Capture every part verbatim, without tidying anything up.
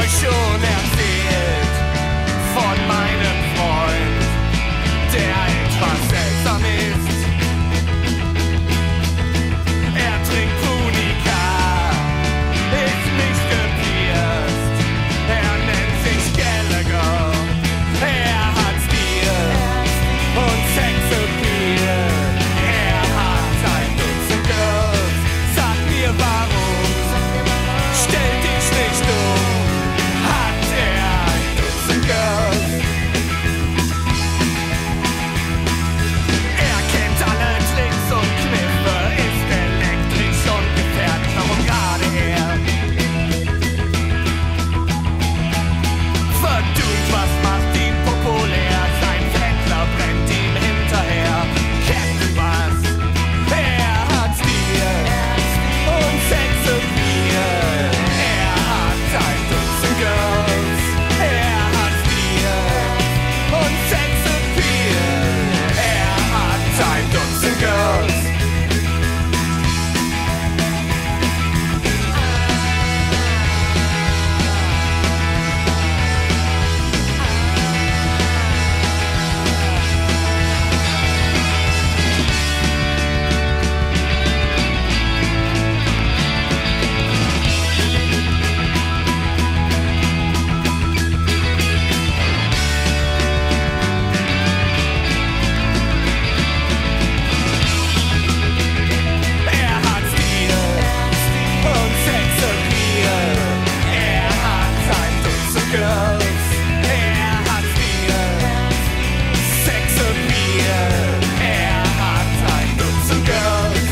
euch schon erzählt von meinem Freund, der etwas seltsam ist. Er trinkt Punika, ist nicht gepierst. Er nennt sich Gallagher, er hat Stil und Sexappeal. Er hat ein Dutzend Girls, sag mir warum, stell dich nicht um, hat er ein Dutzend Girls. Er kennt alle Tricks und Kniffe, ist elektrisch und gefährlich, warum gerade er? Verdammt, was macht ihn populär? Sein Händler brennt ihm hinterher. Captain was? Er hat Stil und Sexappeal. Er hat ein Dutzend Girls. Er hat Stil und Sexappeal. Er hat ein Dutzend Girls. Er hat Stil und Sexappeal. Er hat ein Dutzend Girls. Er hat Stil, Sexappeal. Er hat ein Dutzend Girls.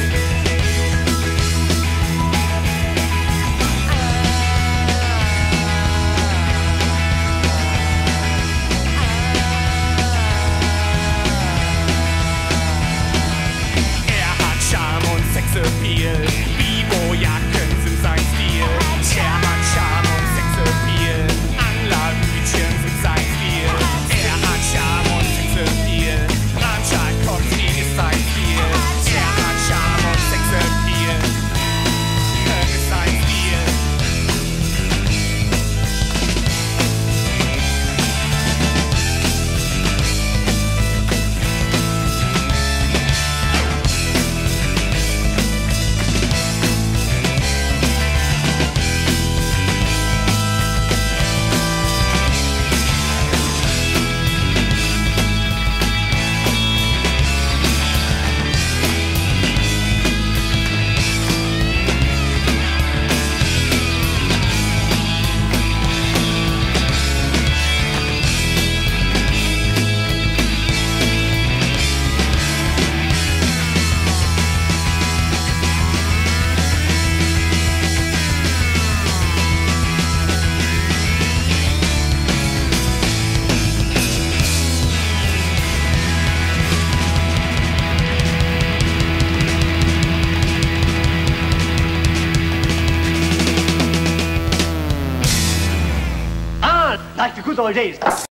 Er hat Charme und Sexappeal. Bibo-Jacken sind sein Stil. Er hat Charme und Sexappeal. Anglerhütchen sind sein Stil. Er hat Charme und Sexappeal. Brandschal-Cocktail ist sein Stil. Er hat Charme und Sexappeal. Das ist sein Stil. Ah, like the good old days.